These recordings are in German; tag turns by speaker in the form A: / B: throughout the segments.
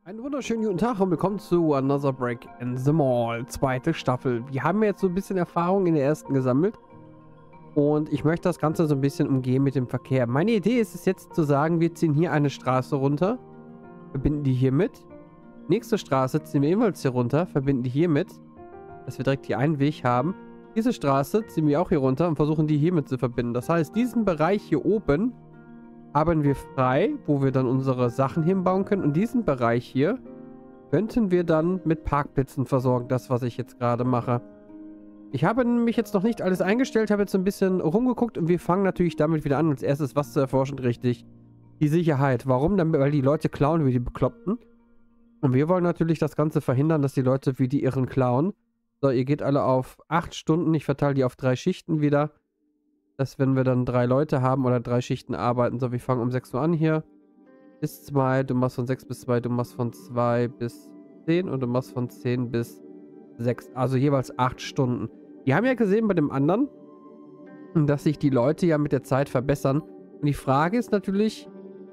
A: Einen wunderschönen guten Tag und willkommen zu Another Break in the Mall, zweite Staffel. Wir haben jetzt so ein bisschen Erfahrung in der ersten gesammelt und ich möchte das Ganze so ein bisschen umgehen mit dem Verkehr. Meine Idee ist es jetzt zu sagen, wir ziehen hier eine Straße runter, verbinden die hier mit. Nächste Straße ziehen wir ebenfalls hier runter, verbinden die hier mit, dass wir direkt hier einen Weg haben. Diese Straße ziehen wir auch hier runter und versuchen die hiermit zu verbinden. Das heißt, diesen Bereich hier oben haben wir frei, wo wir dann unsere Sachen hinbauen können. Und diesen Bereich hier könnten wir dann mit Parkplätzen versorgen, das, was ich jetzt gerade mache. Ich habe nämlich jetzt noch nicht alles eingestellt, habe jetzt ein bisschen rumgeguckt und wir fangen natürlich damit wieder an, als erstes was zu erforschen, richtig. Die Sicherheit. Warum? Weil die Leute klauen wie die Bekloppten. Und wir wollen natürlich das Ganze verhindern, dass die Leute wie die Irren klauen. So, ihr geht alle auf 8 Stunden. Ich verteile die auf 3 Schichten wieder. Dass wenn wir dann 3 Leute haben oder 3 Schichten arbeiten, so, wir fangen um 6 Uhr an hier. Bis 2, du machst von 6 bis 2, du machst von 2 bis 10 und du machst von 10 bis 6. Also jeweils 8 Stunden. Wir haben ja gesehen bei dem anderen, dass sich die Leute ja mit der Zeit verbessern. Und die Frage ist natürlich,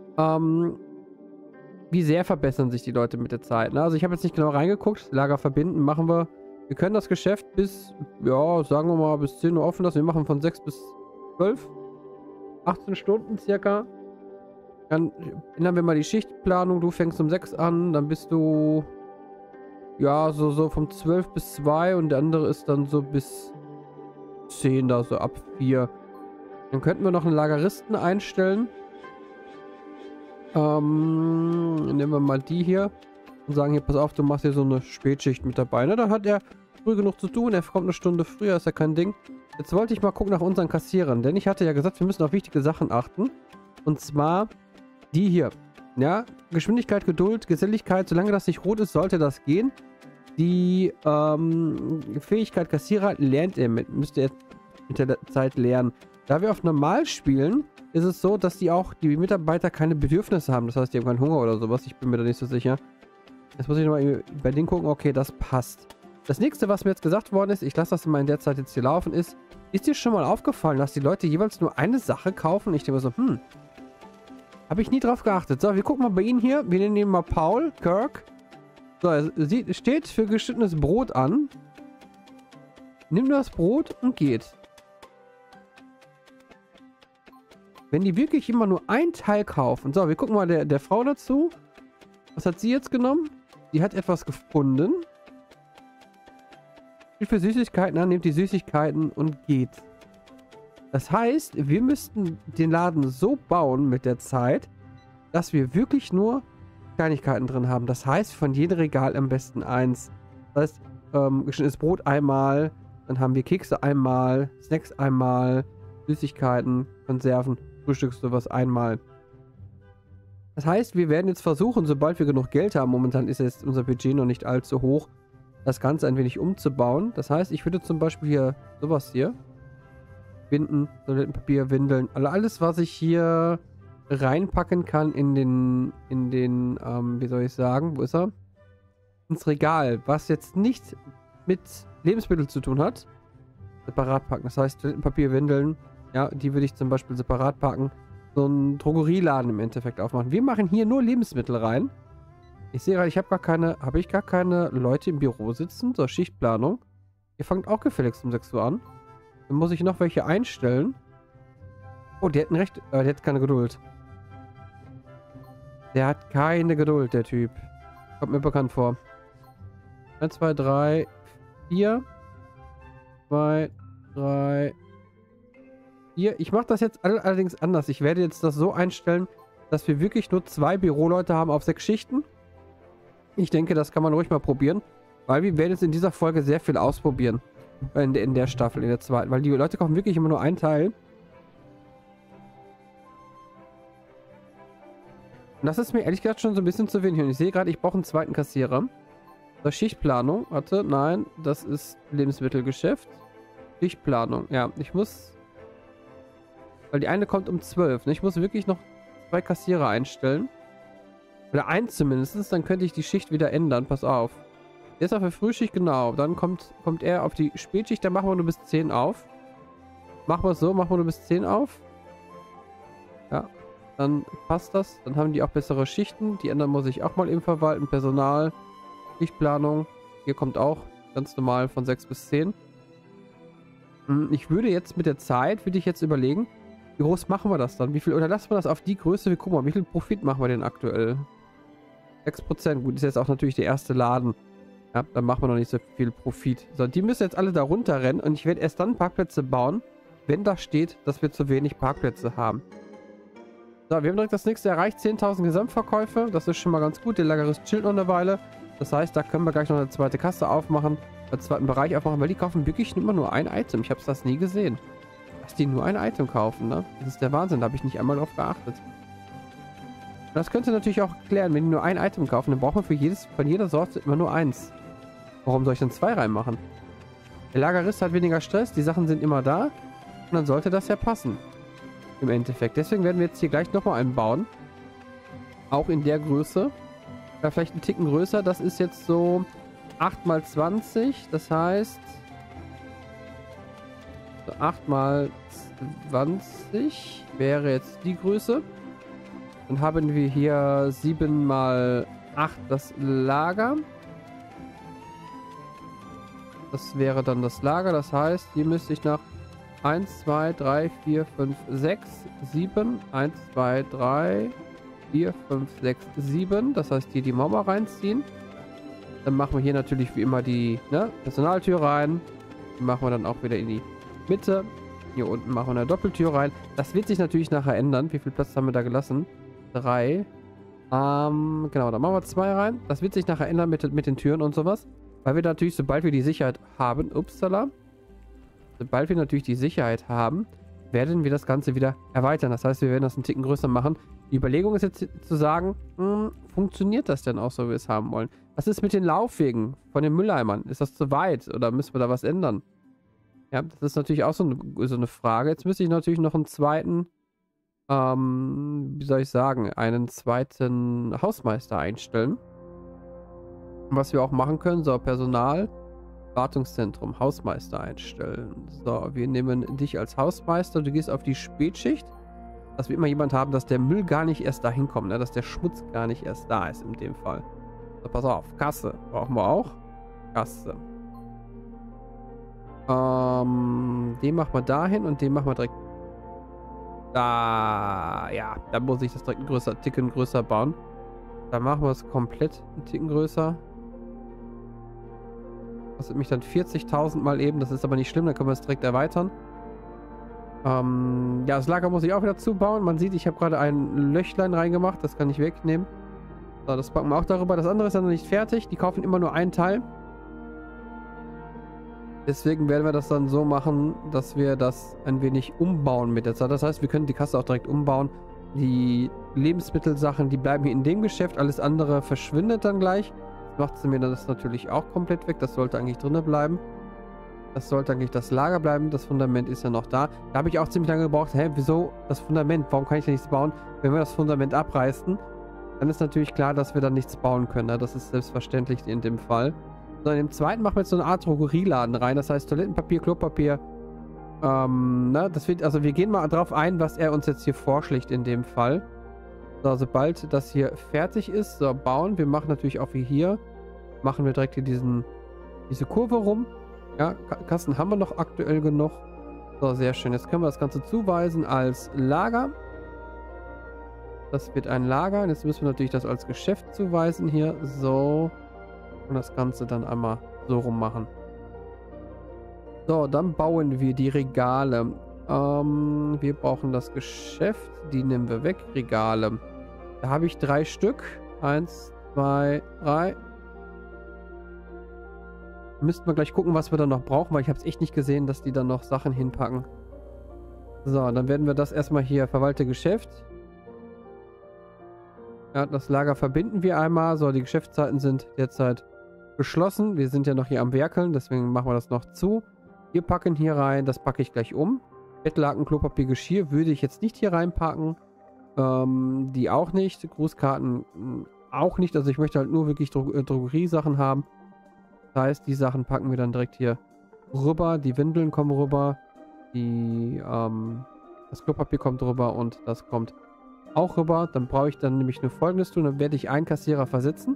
A: wie sehr verbessern sich die Leute mit der Zeit? Ne? Also ich habe jetzt nicht genau reingeguckt. Lager verbinden machen wir. Wir können das Geschäft bis, ja, sagen wir mal, bis 10 Uhr offen lassen. Wir machen von 6 bis 12, 18 Stunden circa. Dann ändern wir mal die Schichtplanung. Du fängst um 6 an, dann bist du, ja, so vom 12 bis 2 und der andere ist dann so bis 10, da so ab 4. Dann könnten wir noch einen Lageristen einstellen. Nehmen wir mal die hier und sagen hier, pass auf, du machst hier so eine Spätschicht mit dabei. Ne? Dann hat er früh genug zu tun, er kommt eine Stunde früher, ist ja kein Ding. Jetzt wollte ich mal gucken nach unseren Kassierern, denn ich hatte ja gesagt, wir müssen auf wichtige Sachen achten. Und zwar die hier. Ja, Geschwindigkeit, Geduld, Geselligkeit, solange das nicht rot ist, sollte das gehen. Die Fähigkeit Kassierer lernt ihr müsst ihr mit der Zeit lernen. Da wir auf normal spielen, ist es so, dass die Mitarbeiter keine Bedürfnisse haben. Das heißt, die haben keinen Hunger oder sowas. Ich bin mir da nicht so sicher. Jetzt muss ich nochmal bei denen gucken. Okay, das passt. Das nächste, was mir jetzt gesagt worden ist, ich lasse das mal in der Zeit jetzt hier laufen, ist dir schon mal aufgefallen, dass die Leute jeweils nur eine Sache kaufen? Ich denke mir so, habe ich nie drauf geachtet. So, wir gucken mal bei Ihnen hier. Wir nennen ihn mal Paul Kirk. So, er steht für geschnittenes Brot an. Nimmt das Brot und geht. Wenn die wirklich immer nur ein Teil kaufen. So, wir gucken mal der Frau dazu. Was hat sie jetzt genommen? Die hat etwas gefunden. Für Süßigkeiten an, nimmt die Süßigkeiten und geht. Das heißt, wir müssten den Laden so bauen mit der Zeit, dass wir wirklich nur Kleinigkeiten drin haben. Das heißt, von jedem Regal am besten eins. Das heißt, geschnittenes Brot einmal, dann haben wir Kekse einmal, Snacks einmal, Süßigkeiten, Konserven, Frühstücks sowas einmal. Das heißt, wir werden jetzt versuchen, sobald wir genug Geld haben, momentan ist jetzt unser Budget noch nicht allzu hoch, das Ganze ein wenig umzubauen. Das heißt, ich würde zum Beispiel hier sowas hier, Binden, Toilettenpapier, Windeln, alles, was ich hier reinpacken kann in den, wie soll ich sagen, wo ist er? Ins Regal, was jetzt nicht mit Lebensmitteln zu tun hat, separat packen. Das heißt, Toilettenpapier, Windeln, ja, die würde ich zum Beispiel separat packen. So einen Drogerieladen im Endeffekt aufmachen. Wir machen hier nur Lebensmittel rein. Ich sehe gerade, ich habe gar keine Leute im Büro sitzen. So, Schichtplanung. Ihr fangt auch gefälligst um 6 Uhr an. Dann muss ich noch welche einstellen. Oh, die hätten recht. Der hat keine Geduld. Der hat keine Geduld, der Typ. Kommt mir bekannt vor. 1, 2, 3, 4. 2, 3, 4. Ich mache das jetzt allerdings anders. Ich werde jetzt das so einstellen, dass wir wirklich nur 2 Büroleute haben auf 6 Schichten. Ich denke, das kann man ruhig mal probieren. Weil wir werden jetzt in dieser Folge sehr viel ausprobieren. In der Staffel, in der zweiten. Weil die Leute kaufen wirklich immer nur einen Teil. Und das ist mir ehrlich gesagt schon so ein bisschen zu wenig. Und ich sehe gerade, ich brauche einen zweiten Kassierer. Das Schichtplanung. Warte, nein. Das ist Lebensmittelgeschäft. Schichtplanung. Ja, ich muss... Weil die eine kommt um 12. Ne? Ich muss wirklich noch 2 Kassierer einstellen. Oder 1 zumindest. Dann könnte ich die Schicht wieder ändern. Pass auf. Der ist auf der Frühschicht, genau. Dann kommt er auf die Spätschicht. Dann machen wir nur bis 10 auf. Machen wir es so. Machen wir nur bis 10 auf. Ja. dann passt das. Dann haben die auch bessere Schichten. Die anderen muss ich auch mal eben verwalten. Personal, Schichtplanung. Hier kommt auch ganz normal von 6 bis 10. Ich würde jetzt mit der Zeit, würde ich jetzt überlegen, wie groß machen wir das dann? Wie viel, oder lassen wir das auf die Größe? Wir gucken mal, wie viel Profit machen wir denn aktuell? 6%. Gut, ist jetzt auch natürlich der erste Laden. Ja, dann machen wir noch nicht so viel Profit. So, die müssen jetzt alle da runterrennen und ich werde erst dann Parkplätze bauen, wenn da steht, dass wir zu wenig Parkplätze haben. So, wir haben direkt das nächste erreicht. 10.000 Gesamtverkäufe. Das ist schon mal ganz gut. Der Lagerist chillt noch eine Weile. Das heißt, da können wir gleich noch eine zweite Kasse aufmachen, einen zweiten Bereich aufmachen, weil die kaufen wirklich immer nur ein Item. Ich habe das nie gesehen. Dass die nur ein Item kaufen, ne? Das ist der Wahnsinn. Da habe ich nicht einmal drauf geachtet. Das könnt ihr natürlich auch klären. Wenn die nur ein Item kaufen, dann braucht man von jeder Sorte immer nur eins. Warum soll ich dann 2 reinmachen? Der Lagerist hat weniger Stress. Die Sachen sind immer da. Und dann sollte das ja passen. Im Endeffekt. Deswegen werden wir jetzt hier gleich nochmal einen bauen. Auch in der Größe. Ja, vielleicht einen Ticken größer. Das ist jetzt so 8 mal 20. Das heißt... So 8 mal 20 wäre jetzt die Größe. Dann haben wir hier 7 mal 8 das Lager. Das wäre dann das Lager. Das heißt, hier müsste ich nach 1, 2, 3, 4, 5, 6, 7. 1, 2, 3, 4, 5, 6, 7. Das heißt, hier die Mauer reinziehen. Dann machen wir hier natürlich wie immer die Personaltür rein. Die machen wir dann auch wieder in die Mitte. Hier unten machen wir eine Doppeltür rein. Das wird sich natürlich nachher ändern. Wie viel Platz haben wir da gelassen? 3. Genau, dann machen wir 2 rein. Das wird sich nachher ändern mit den Türen und sowas. Weil wir natürlich, sobald wir die Sicherheit haben, upsala, sobald wir natürlich die Sicherheit haben, werden wir das Ganze wieder erweitern. Das heißt, wir werden das einen Ticken größer machen. Die Überlegung ist jetzt zu sagen, funktioniert das denn auch so, wie wir es haben wollen? Was ist mit den Laufwegen von den Mülleimern? Ist das zu weit oder müssen wir da was ändern? Ja, das ist natürlich auch so eine Frage. Jetzt müsste ich natürlich noch einen zweiten, wie soll ich sagen, einen zweiten Hausmeister einstellen. Was wir auch machen können, so Personal, Wartungszentrum, Hausmeister einstellen. So, wir nehmen dich als Hausmeister, du gehst auf die Spätschicht, dass wir immer jemand haben, dass der Müll gar nicht erst dahin kommt, ne? Dass der Schmutz gar nicht erst da ist in dem Fall. So, pass auf, Kasse brauchen wir auch. Kasse. Den machen wir dahin und den machen wir direkt da. Ja, da muss ich das direkt einen Ticken größer bauen. Dann machen wir es komplett einen Ticken größer. Kostet mich dann 40.000 mal eben. Das ist aber nicht schlimm, dann können wir es direkt erweitern. Ja, das Lager muss ich auch wieder zubauen. Man sieht, ich habe gerade ein Löchlein reingemacht. Das kann ich wegnehmen. So, das packen wir auch darüber. Das andere ist ja noch nicht fertig. Die kaufen immer nur einen Teil. Deswegen werden wir das dann so machen, dass wir das ein wenig umbauen mit der Zeit. Das heißt, wir können die Kasse auch direkt umbauen. Die Lebensmittelsachen, die bleiben hier in dem Geschäft. Alles andere verschwindet dann gleich. Macht sie mir das natürlich auch komplett weg. Das sollte eigentlich drinnen bleiben. Das sollte eigentlich das Lager bleiben. Das Fundament ist ja noch da. Da habe ich auch ziemlich lange gebraucht. Hä, wieso das Fundament? Warum kann ich da nichts bauen? Wenn wir das Fundament abreißen, dann ist natürlich klar, dass wir dann nichts bauen können. Ne? Das ist selbstverständlich in dem Fall. So, in dem zweiten machen wir jetzt so eine Art Drogerieladen rein. Das heißt Toilettenpapier, Klopapier. Das wird, also wir gehen mal drauf ein, was er uns jetzt hier vorschlägt in dem Fall. So, sobald das hier fertig ist, so, bauen. Wir machen natürlich auch wie hier. Machen wir direkt hier diese Kurve rum. Ja, Kassen haben wir noch aktuell genug. So, sehr schön. Jetzt können wir das Ganze zuweisen als Lager. Das wird ein Lager. Jetzt müssen wir natürlich das als Geschäft zuweisen hier. So. Und das Ganze dann einmal so rum machen. So, dann bauen wir die Regale. Wir brauchen das Geschäft. Die nehmen wir weg. Regale. Da habe ich 3 Stück. 1, 2, 3. Müssten wir gleich gucken, was wir da noch brauchen, weil ich habe es echt nicht gesehen, dass die dann noch Sachen hinpacken. So, dann werden wir das erstmal hier verwalte Geschäft. Ja, das Lager verbinden wir einmal. So, die Geschäftszeiten sind derzeit geschlossen. Wir sind ja noch hier am Werkeln, deswegen machen wir das noch zu. Wir packen hier rein, das packe ich gleich um. Bettlaken, Klopapier, Geschirr würde ich jetzt nicht hier reinpacken. Die auch nicht. Grußkarten auch nicht. Also ich möchte halt nur wirklich Drogeriesachen haben. Das heißt, die Sachen packen wir dann direkt hier rüber. Die Windeln kommen rüber. Das Klopapier kommt rüber und das kommt auch rüber. Dann brauche ich dann nämlich nur Folgendes tun. Dann werde ich einen Kassierer versetzen.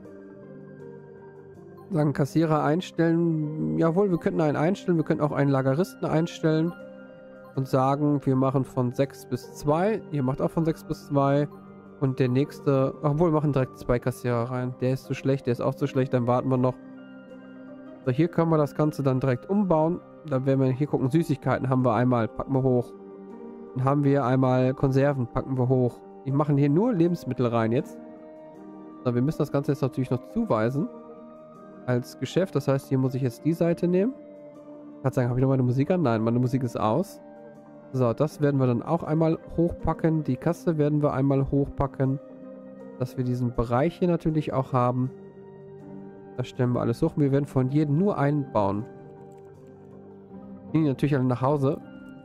A: Sagen Kassierer einstellen. Jawohl, wir könnten einen einstellen. Wir könnten auch einen Lageristen einstellen. Und sagen, wir machen von 6 bis 2. Ihr macht auch von 6 bis 2. Und der nächste... Obwohl, wir machen direkt 2 Kassierer rein. Der ist zu schlecht, der ist auch zu schlecht. Dann warten wir noch. So, hier können wir das Ganze dann direkt umbauen. Da werden wir hier gucken. Süßigkeiten haben wir einmal. Packen wir hoch. Dann haben wir einmal Konserven. Packen wir hoch. Die machen hier nur Lebensmittel rein jetzt. So, wir müssen das Ganze jetzt natürlich noch zuweisen. Als Geschäft. Das heißt, hier muss ich jetzt die Seite nehmen. Ich kann sagen, habe ich noch meine Musik an? Nein, meine Musik ist aus. So, das werden wir dann auch einmal hochpacken. Die Kasse werden wir einmal hochpacken. Dass wir diesen Bereich hier natürlich auch haben. Das stellen wir alles hoch. Wir werden von jedem nur einen bauen. Gehen natürlich alle nach Hause.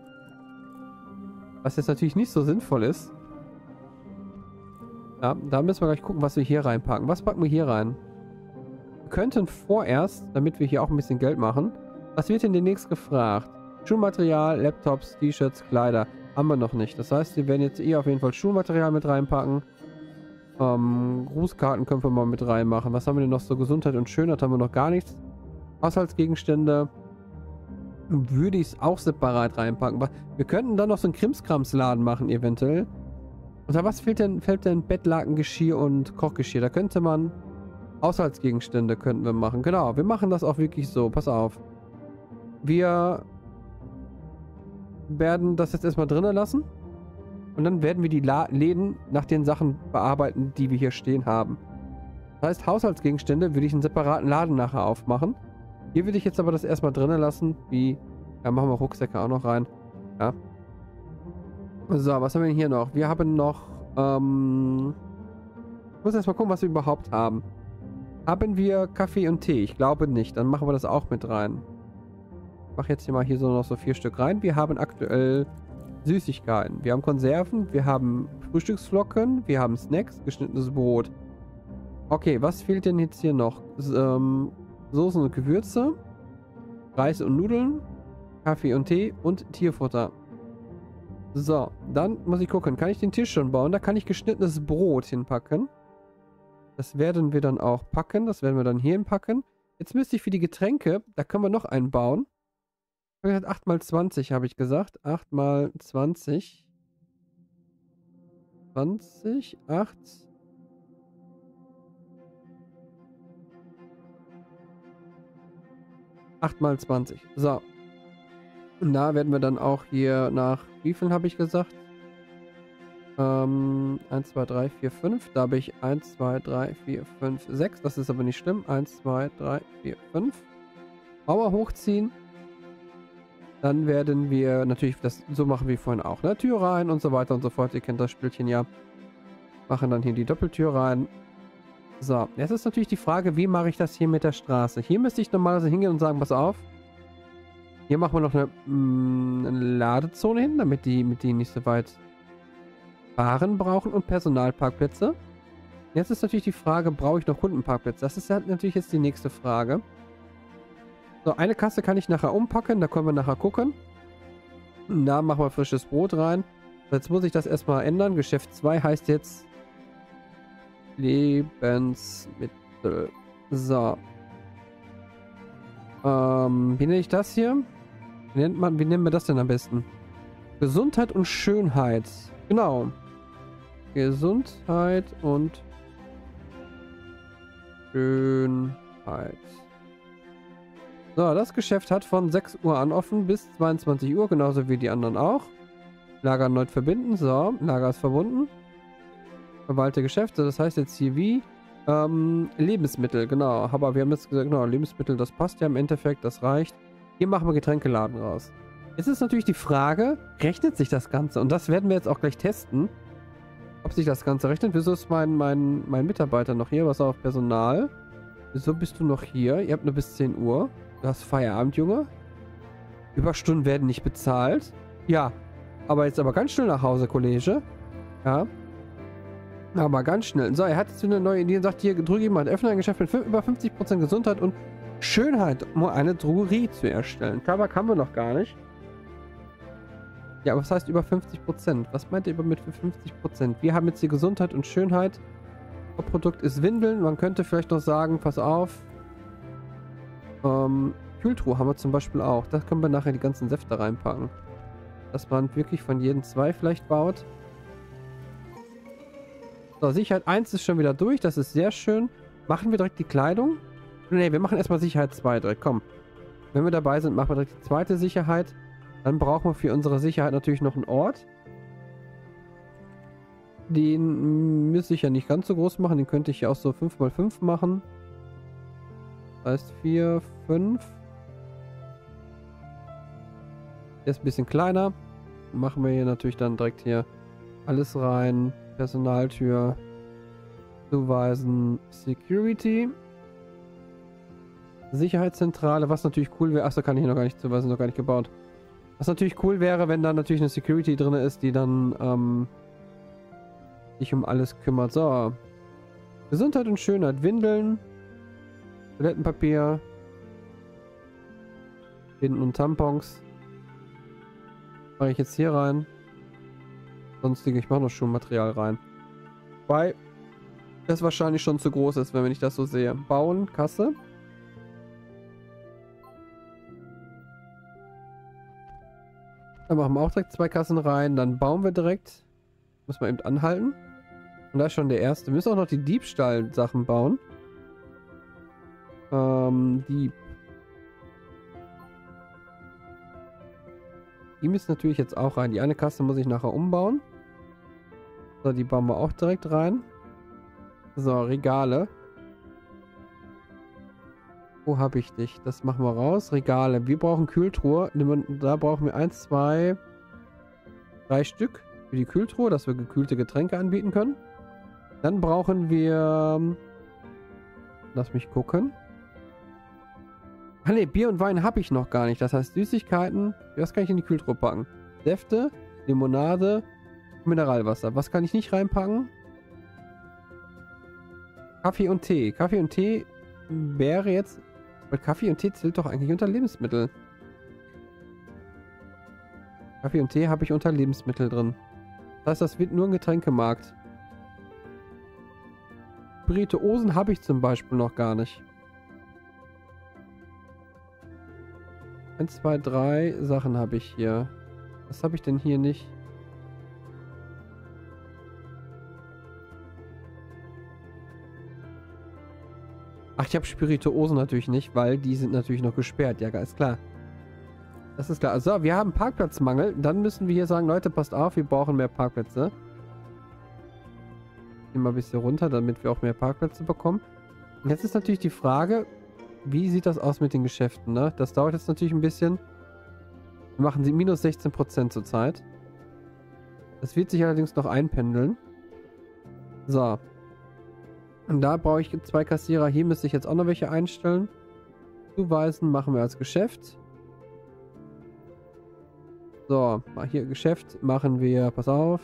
A: Was jetzt natürlich nicht so sinnvoll ist. Ja, da müssen wir gleich gucken, was wir hier reinpacken. Was packen wir hier rein? Wir könnten vorerst, damit wir hier auch ein bisschen Geld machen. Was wird denn demnächst gefragt? Schulmaterial, Laptops, T-Shirts, Kleider. Haben wir noch nicht. Das heißt, wir werden jetzt auf jeden Fall Schulmaterial mit reinpacken. Grußkarten können wir mal mit reinmachen. Was haben wir denn noch so? Gesundheit und Schönheit haben wir noch gar nichts. Haushaltsgegenstände würde ich es auch separat reinpacken. Wir könnten dann noch so einen Krimskramsladen machen eventuell. Oder was fehlt denn? Fällt denn Bettlaken, Geschirr und Kochgeschirr? Da könnte man Haushaltsgegenstände könnten wir machen. Genau, wir machen das auch wirklich so. Pass auf. Wir werden das jetzt erstmal drinnen lassen. Und dann werden wir die Läden nach den Sachen bearbeiten, die wir hier stehen haben. Das heißt, Haushaltsgegenstände würde ich einen separaten Laden nachher aufmachen. Hier würde ich jetzt aber das erstmal drinnen lassen. Wie, ja, machen wir Rucksäcke auch noch rein. Ja. So, was haben wir denn hier noch? Wir haben noch, ich muss erstmal gucken, was wir überhaupt haben. Haben wir Kaffee und Tee? Ich glaube nicht. Dann machen wir das auch mit rein. Ich mache jetzt hier mal so noch so 4 Stück rein. Wir haben aktuell Süßigkeiten. Wir haben Konserven, wir haben Frühstücksflocken, wir haben Snacks, geschnittenes Brot. Okay, was fehlt denn jetzt hier noch? Soßen und Gewürze, Reis und Nudeln, Kaffee und Tee und Tierfutter. So, dann muss ich gucken. Kann ich den Tisch schon bauen? Da kann ich geschnittenes Brot hinpacken. Das werden wir dann auch packen. Das werden wir dann hier hinpacken. Jetzt müsste ich für die Getränke, da können wir noch einen bauen. 8 mal 20 habe ich gesagt. 8 mal 20. 20, 8. Mal 20. So. Und da werden wir dann auch hier nach wie viel habe ich gesagt? 1, 2, 3, 4, 5. Da habe ich 1, 2, 3, 4, 5, 6. Das ist aber nicht schlimm. 1, 2, 3, 4, 5. Mauer hochziehen. Dann werden wir natürlich das so machen wie vorhin auch. Ne? Tür rein und so weiter und so fort. Ihr kennt das Spielchen ja. Machen dann hier die Doppeltür rein. So, jetzt ist natürlich die Frage, wie mache ich das hier mit der Straße? Hier müsste ich normalerweise hingehen und sagen, pass auf. Hier machen wir noch eine Ladezone hin, damit die nicht so weit fahren brauchen und Personalparkplätze. Jetzt ist natürlich die Frage, brauche ich noch Kundenparkplätze? Das ist natürlich jetzt die nächste Frage. So, eine Kasse kann ich nachher umpacken, da können wir nachher gucken. Da machen wir frisches Brot rein. Jetzt muss ich das erstmal ändern. Geschäft 2 heißt jetzt Lebensmittel. So. Wie nenne ich das hier? Wie nennen wir das denn am besten? Gesundheit und Schönheit. Genau. Gesundheit und Schönheit. So, das Geschäft hat von 6 Uhr an offen bis 22 Uhr, genauso wie die anderen auch. Lager erneut verbinden. So, Lager ist verbunden. Verwalte Geschäfte, das heißt jetzt hier wie Lebensmittel, genau. Aber wir haben jetzt gesagt, genau, Lebensmittel, das passt ja im Endeffekt, das reicht. Hier machen wir Getränkeladen raus. Jetzt ist natürlich die Frage, rechnet sich das Ganze? Und das werden wir jetzt auch gleich testen, ob sich das Ganze rechnet. Wieso ist mein Mitarbeiter noch hier? Was auf Personal? Wieso bist du noch hier? Ihr habt nur bis 10 Uhr. Du hast Feierabend, Junge. Überstunden werden nicht bezahlt. Ja, aber jetzt aber ganz schnell nach Hause, Kollege. Ja. Aber ganz schnell. So, er hat jetzt eine neue Idee und sagt, hier, drücke jemand, öffne ein Geschäft mit über 50% Gesundheit und Schönheit, um eine Drogerie zu erstellen. Tabak haben wir noch gar nicht. Ja, aber was heißt über 50%? Was meint ihr über mit für 50%? Wir haben jetzt die Gesundheit und Schönheit. Produkt ist Windeln. Man könnte vielleicht noch sagen, pass auf. Kühltruhe haben wir zum Beispiel auch. Da können wir nachher die ganzen Säfte reinpacken. Dass man wirklich von jedem 2 vielleicht baut. So, Sicherheit 1 ist schon wieder durch. Das ist sehr schön. Machen wir direkt die Kleidung? Ne, wir machen erstmal Sicherheit 2 direkt. Komm. Wenn wir dabei sind, machen wir direkt die zweite Sicherheit. Dann brauchen wir für unsere Sicherheit natürlich noch einen Ort. Den müsste ich ja nicht ganz so groß machen. Den könnte ich ja auch so 5×5 machen. Das heißt 4, 5. Der ist ein bisschen kleiner. Machen wir hier natürlich dann direkt hier alles rein. Personaltür. Zuweisen. Security. Sicherheitszentrale. Was natürlich cool wäre. Achso, kann ich hier noch gar nicht zuweisen. Noch gar nicht gebaut. Was natürlich cool wäre, wenn da natürlich eine Security drin ist, die dann sich um alles kümmert. So. Gesundheit und Schönheit. Windeln. Toilettenpapier. Binden und Tampons. Mache ich jetzt hier rein. Sonstige, ich mache noch Schuhmaterial rein. Weil das wahrscheinlich schon zu groß ist, wenn ich das so sehe. Bauen, Kasse. Dann machen wir auch direkt 2 Kassen rein. Dann bauen wir direkt. Muss man eben anhalten. Und da ist schon der erste. Wir müssen auch noch die Diebstahl-Sachen bauen. Dieb. Die müssen natürlich jetzt auch rein. Die eine Kasse muss ich nachher umbauen. So, die bauen wir auch direkt rein. So, Regale. Wo habe ich dich? Das machen wir raus. Regale. Wir brauchen Kühltruhe. Da brauchen wir 1, 2, 3 Stück für die Kühltruhe, dass wir gekühlte Getränke anbieten können. Dann brauchen wir... Lass mich gucken. Ah ne, Bier und Wein habe ich noch gar nicht. Das heißt Süßigkeiten. Was kann ich in die Kühltruhe packen? Säfte, Limonade, Mineralwasser. Was kann ich nicht reinpacken? Kaffee und Tee. Kaffee und Tee wäre jetzt... Weil Kaffee und Tee zählt doch eigentlich unter Lebensmittel. Kaffee und Tee habe ich unter Lebensmittel drin. Das heißt, das wird nur ein Getränkemarkt. Spirituosen habe ich zum Beispiel noch gar nicht. 1, 2, 3 Sachen habe ich hier. Was habe ich denn hier nicht? Ach, ich habe Spirituosen natürlich nicht, weil die sind natürlich noch gesperrt. Ja, ist klar. Das ist klar. Also, wir haben Parkplatzmangel. Dann müssen wir hier sagen, Leute, passt auf, wir brauchen mehr Parkplätze. Gehen wir ein bisschen runter, damit wir auch mehr Parkplätze bekommen. Und jetzt ist natürlich die Frage, wie sieht das aus mit den Geschäften, ne? Das dauert jetzt natürlich ein bisschen. Wir machen sie minus 16% zurzeit. Das wird sich allerdings noch einpendeln. So. Und da brauche ich 2 Kassierer. Hier müsste ich jetzt auch noch welche einstellen. Zuweisen machen wir als Geschäft. So, hier Geschäft machen wir, pass auf.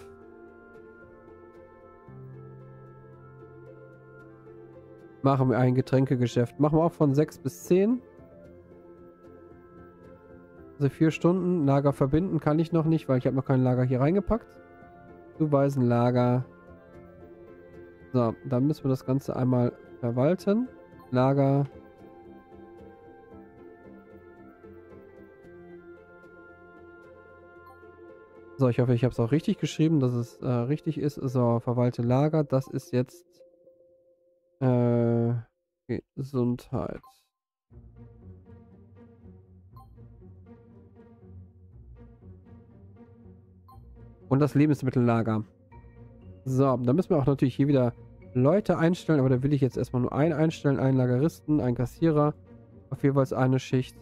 A: Machen wir ein Getränkegeschäft. Machen wir auch von 6 bis 10. Also 4 Stunden. Lager verbinden kann ich noch nicht, weil ich habe noch kein Lager hier reingepackt. Zuweisen Lager. So, dann müssen wir das Ganze einmal verwalten. Lager. So, ich hoffe, ich habe es auch richtig geschrieben, dass es richtig ist. So, verwalte Lager. Das ist jetzt Gesundheit. Und das Lebensmittellager. So, da müssen wir auch natürlich hier wieder Leute einstellen, aber da will ich jetzt erstmal nur einen einstellen. Einen Lageristen, einen Kassierer. Auf jeweils eine Schicht.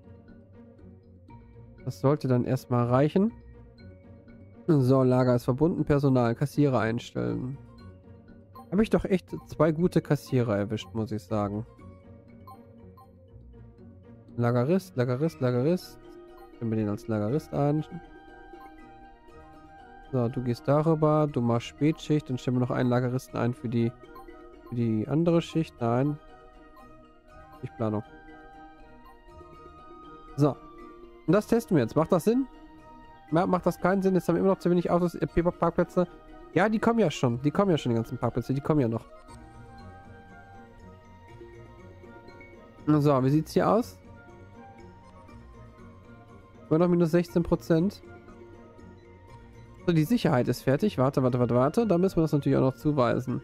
A: Das sollte dann erstmal reichen. So, Lager ist verbunden. Personal, Kassierer einstellen. Habe ich doch echt 2 gute Kassierer erwischt, muss ich sagen. Lagerist, Lagerist, Lagerist. Stellen wir den als Lagerist ein. So, du gehst darüber. Du machst Spätschicht. Dann stellen wir noch einen Lageristen ein für die andere Schicht. Nein. Schichtplanung. So. Und das testen wir jetzt. Macht das Sinn? Macht das keinen Sinn? Jetzt haben wir immer noch zu wenig Autos, Parkplätze. Ja, die kommen ja schon. Die kommen ja schon, die ganzen Parkplätze. Die kommen ja noch. So, wie sieht's hier aus? Immer noch minus 16%. So, die Sicherheit ist fertig. Warte. Da müssen wir das natürlich auch noch zuweisen.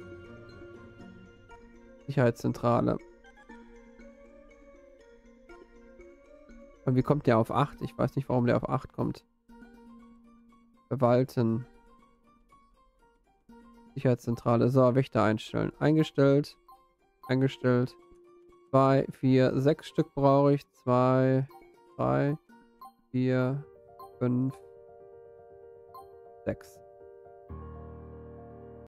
A: Sicherheitszentrale. Und wie kommt der auf 8? Ich weiß nicht, warum der auf 8 kommt. Verwalten. Sicherheitszentrale. So, Wächter einstellen. Eingestellt. Eingestellt. 2, 4, 6 Stück brauche ich. 2, 3, 4, 5, 6.